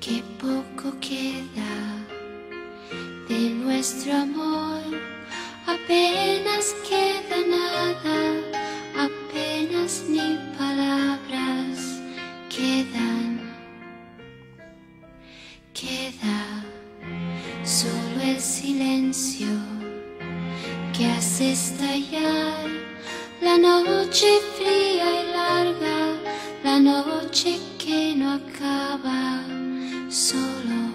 que poco queda de nuestro amor, apenas queda nada, apenas ni palabras quedan, queda solo el silencio que hace estallar la noche fría y larga, la noche que no acaba. Solo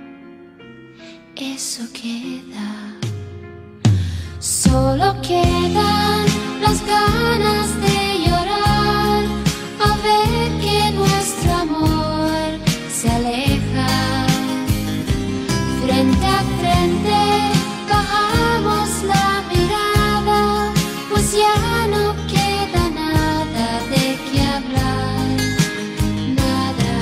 eso queda, solo quedan las ganas de llorar al ver que nuestro amor se aleja. Frente a frente bajamos la mirada, pues ya no queda nada de qué hablar, nada.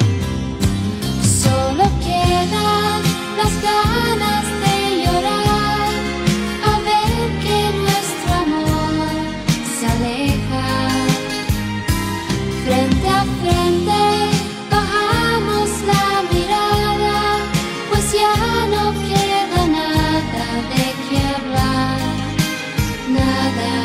Solo quedan las ganas de llorar al ver que nuestro amor se aleja. Frente a frente bajamos la mirada, pues ya no queda nada de qué hablar, nada.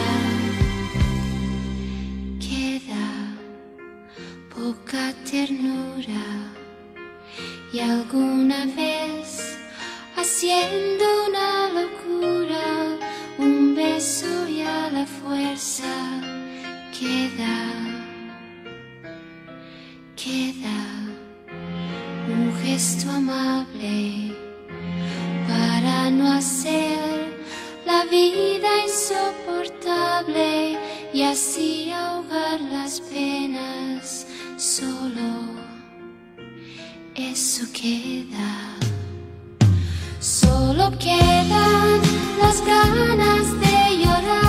Queda poca ternura y alguna vez, haciendo una locura, un beso y a la fuerza queda, queda un gesto amable para no hacer la vida insoportable y así ahogar las penas. Solo eso queda, solo quedan las ganas de llorar